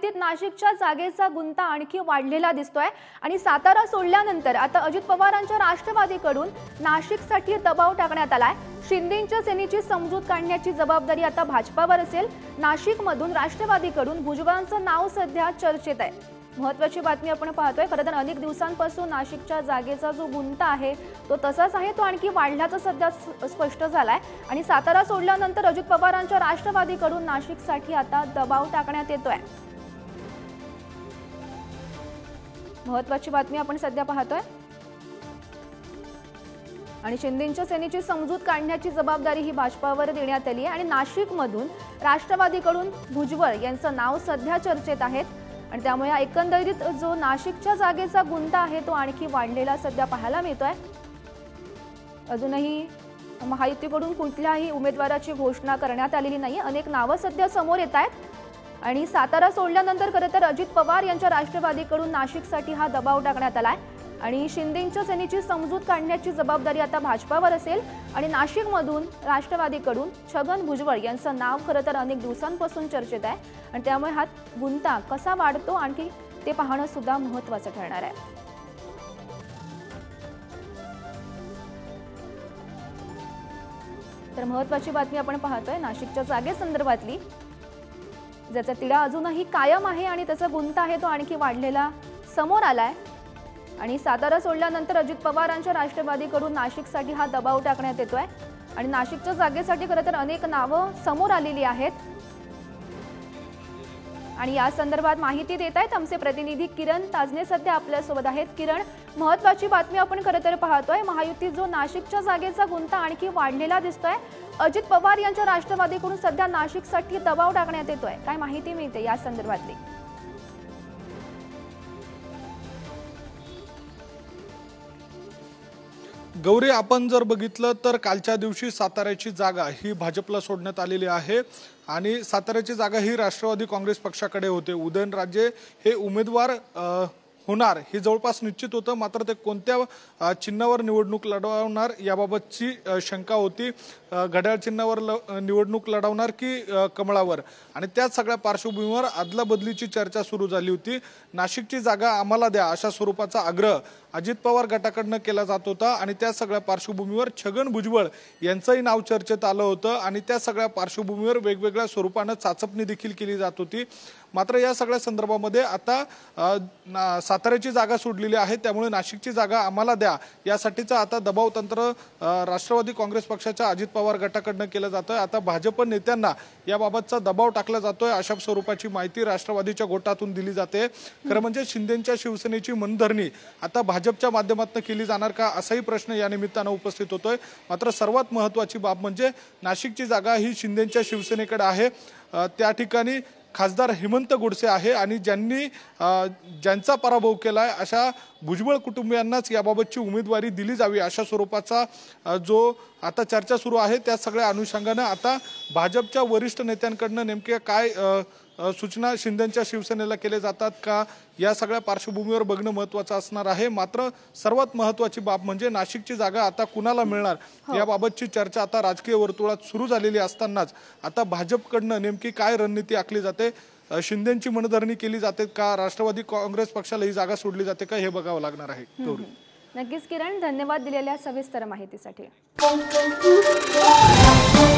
महायुतीत नाशिकच्या जागेचा गुंता आणखी वाढलेला दिसतोय आणि सातारा सोडल्यानंतर आता अजित पवारांच्या राष्ट्रवादीकडून नाशिकसाठी दबाव टाकण्यात आलाय। शिंदेंच्या सेनेची समजूत काढण्याची जबाबदारी आता भाजपावर असेल। नाशिकमधून राष्ट्रवादीकडून भुजबळांचं नाव सध्या चर्चेत आहे। महत्त्वाची बातमी आपण पाहतोय। खरं तर अनेक दिवसांपासून नाशिकच्या जागेचा जो गुंता आहे तो तसाच आहे, तो आणखी वाढल्याचं सध्या स्पष्ट झालाय आणि सातारा सोडल्यानंतर अजित पवारांच्या राष्ट्रवादीकडून नाशिकसाठी आता दबाव टाकण्यात येतोय। महत्त्वाची बातमी आपण सध्या पाहतोय आणि शिंदेंच्या सेनेची समजूत काढण्याची जबाबदारी ही भाजपावर देण्यात आली आहे आणि नाशिकमधून राष्ट्रवादीकडून भुजबळ यांचं नाव सध्या चर्चेत आहे आणि त्यामुळे एकंदरीत जो नाशिकच्या जागेचा गुंता आहे तो आणखी वाढलेला सध्या पाहायला मिळतोय। अजूनही महायुतीकडून कुठल्याही उमेदवाराची घोषणा करण्यात आलेली नाही। अनेक नावं सध्या समोर येत आहेत आणि सातारा सोडल्यानंतर खरं तर अजित पवार यांच्या राष्ट्रवादीकडून नाशिकसाठी हा दबाव टाकण्यात आलाय आणि शिंदेंच्या सेनेची समजूत काढण्याची जबाबदारी आता भाजपावर असेल आणि नाशिकमधून राष्ट्रवादीकडून छगन भुजबळ यांचं नाव खरं तर अनेक दिवसांपासून चर्चेत आहे आणि त्यामुळे हा गुंता कसा वाढतो आणखी ते पाहणं सुद्धा महत्त्वाचं ठरणार आहे। तर महत्त्वाची बातमी आपण पाहतोय नाशिकच्या जागेसंदर्भातली, ज्याचा तिढा अजूनही कायम आहे आणि त्याचा गुंता आहे तो आणखी वाढलेला समोर आलाय आणि सातारा सोडल्यानंतर अजित पवारांच्या राष्ट्रवादीकडून नाशिकसाठी हा दबाव टाकण्यात येतोय आणि नाशिकच्या जागेसाठी खरं तर अनेक नावं समोर आलेली आहेत आणि या संदर्भात माहिती देत आहेत आमचे प्रतिनिधी किरण ताजने सध्या आपल्या सोबत आहेत। किरण, महत्त्वाची बातमी आपण खरं तर पाहतोय, महायुतीत जो नाशिकच्या जागेचा गुंता आणखी वाढलेला दिसतोय। अजित पवार यांच्या राष्ट्रवादीकडून सध्या नाशिकसाठी दबाव टाकण्यात येतोय, काय माहिती मिळते या संदर्भातली? गौरी, आपण जर बघितलं तर कालच्या दिवशी साताऱ्याची जागा ही भाजपला सोडण्यात आलेली आहे आणि साताऱ्याची जागा ही राष्ट्रवादी काँग्रेस पक्षाकडे होते। उदयनराजे हे उमेदवार होणार हे जवळपास निश्चित होतं, मात्र ते कोणत्या चिन्हावर निवडणूक लढवणार याबाबतची शंका होती। घड्याळ चिन्हावर निवडणूक लढवणार की कमळावर, आणि त्याच सगळ्या पार्श्वभूमीवर आदला बदलीची चर्चा सुरू झाली होती। नाशिकची जागा आम्हाला द्या अशा स्वरूपाचा आग्रह अजित पवार गटाकडनं केला जात होता आणि त्या सगळ्या पार्श्वभूमीवर छगन भुजबळ यांचंही नाव चर्चेत आलं होतं आणि त्या सगळ्या पार्श्वभूमीवर वेगवेगळ्या स्वरूपानं चाचपणी देखील केली जात होती। मात्र या सगळ्या संदर्भामध्ये आता साताऱ्याची जागा सोडलेली आहे, त्यामुळे नाशिकची जागा आम्हाला द्या यासाठीचा आता दबाव तंत्र राष्ट्रवादी काँग्रेस पक्षाच्या अजित पवार गटाकडनं केलं जातंय। आता भाजप नेत्यांना याबाबतचा दबाव टाकला जातोय अशा स्वरूपाची माहिती राष्ट्रवादीच्या गोटातून दिली जाते। खरं म्हणजे शिंदेंच्या शिवसेनेची मनधरणी आता भाजपच्या माध्यमातून केली जाणार का असाही प्रश्न या निमित्तानं उपस्थित होतोय। मात्र सर्वात महत्त्वाची बाब म्हणजे नाशिकची जागा ही शिंदेंच्या शिवसेनेकडे आहे। त्या ठिकाणी खासदार हेमंत गोडसे आहे आणि ज्यांचा पराभव केलाय अशा भुजबळ कुटुंबियांनाच याबाबतची उमेदवारी दिली जावी अशा स्वरूपाचा जो आता चर्चा सुरू आहे, त्या सगळ्या अनुषंगानं आता भाजपच्या वरिष्ठ नेत्यांकडनं नेमक्या काय सूचना शिंदेंच्या शिवसेनेला केले जातात का या सगळ्या पार्श्वभूमीवर बघणं महत्त्वाचं असणार आहे। मात्र सर्वात महत्त्वाची बाब म्हणजे नाशिकची जागा आता कुणाला मिळणार याबाबतची चर्चा आता राजकीय वर्तुळात सुरू झालेली असतानाच आता भाजपकडनं नेमकी काय रणनीती आखली जाते, शिंदेंची मनधरणी केली जाते का, राष्ट्रवादी काँग्रेस पक्षाला ही जागा सोडली जाते का, हे बघावं लागणार आहे। नक्कीच किरण, धन्यवाद दिलेल्या सविस्तर माहितीसाठी।